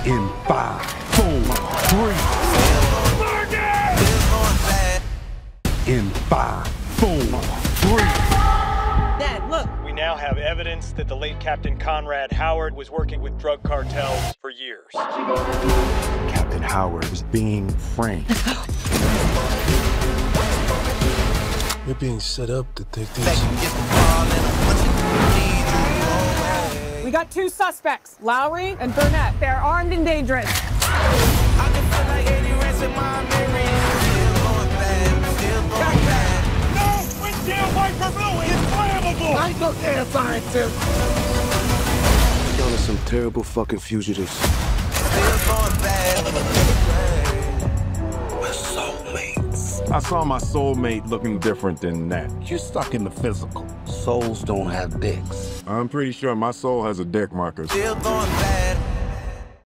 In 5, 4, 3. In 5, 4, 3. Dad, look. We now have evidence that the late Captain Conrad Howard was working with drug cartels for years. Captain Howard was being framed. You're being set up, detective. We got 2 suspects, Lowry and Burnett. They're armed and dangerous. I know air scientist. Y'all are some terrible fucking fugitives. We're soulmates. I saw my soulmate looking different than that. You're stuck in the physical. Souls don't have dicks. I'm pretty sure my soul has a dick marker. Still going back.